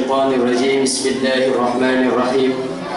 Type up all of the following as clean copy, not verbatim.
الشيطان الرجيم. بسم الله الرحمن الرحيم.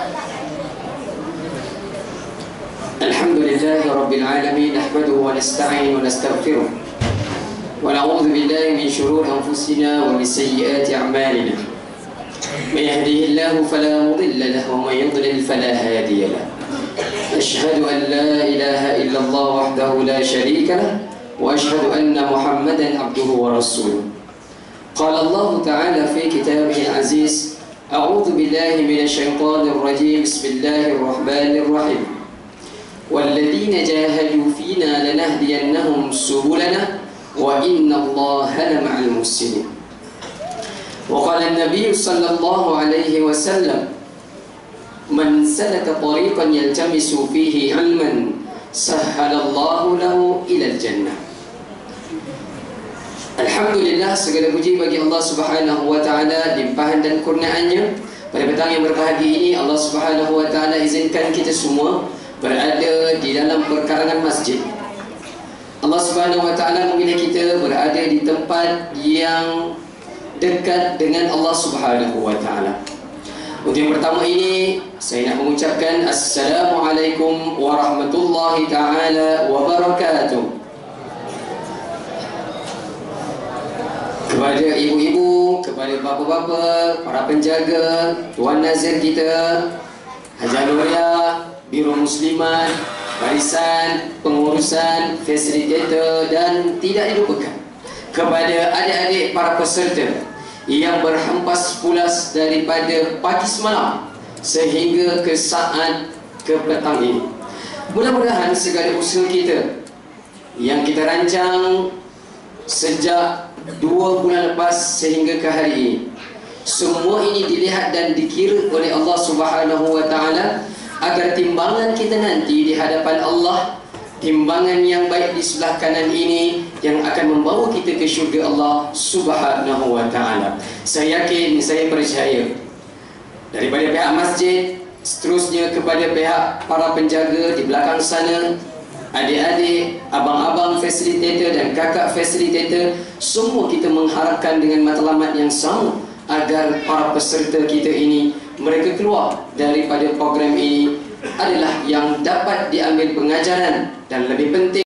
الحمد لله رب العالمين، نحمده ونستعين ونستغفره ونعوذ بالله من شرور أنفسنا ومن سيئات أعمالنا. من يهده الله فلا مضل له ومن يضلل فلا هادي له. أشهد أن لا إله إلا الله وحده لا شريك له، وأشهد أن محمدا عبده ورسوله. قال الله تعالى في كتابه العزيز: أعوذ بالله من الشيطان الرجيم. بسم الله الرحمن الرحيم. والذين جاهدوا فينا لنهدينهم سبلنا وإن الله لمع المحسنين. وقال النبي صلى الله عليه وسلم: من سلك طريقا يلتمس فيه علما سهل الله له إلى الجنة. Alhamdulillah, segala puji bagi Allah Subhanahu wa taala, limpahan dan kurniaannya. Pada petang yang berbahagia ini, Allah Subhanahu wa taala izinkan kita semua berada di dalam perkarangan masjid. Allah Subhanahu wa taala memilih kita berada di tempat yang dekat dengan Allah Subhanahu wa taala. Untuk yang pertama ini, saya nak mengucapkan Assalamualaikum warahmatullahi taala wabarakatuh. Kepada ibu-ibu, kepada bapa-bapa, para penjaga, Tuan Nazir kita, Haji Nuria, Biro Muslimat, barisan, pengurusan, fasilitator, dan tidak dilupakan kepada adik-adik para peserta yang berhempas pulas daripada pagi semalam sehingga ke saat ke petang ini. Mudah-mudahan segala usaha kita yang kita rancang sejak 2 bulan lepas sehingga ke hari ini, semua ini dilihat dan dikira oleh Allah Subhanahu wa taala, agar timbangan kita nanti di hadapan Allah, timbangan yang baik di sebelah kanan ini yang akan membawa kita ke syurga Allah Subhanahu wa taala. Saya yakin, saya percaya, daripada pihak masjid, seterusnya kepada pihak para penjaga di belakang sana, adik-adik, abang-abang fasilitator dan kakak fasilitator, semua kita mengharapkan dengan matlamat yang sama agar para peserta kita ini, mereka keluar daripada program ini adalah yang dapat diambil pengajaran, dan lebih penting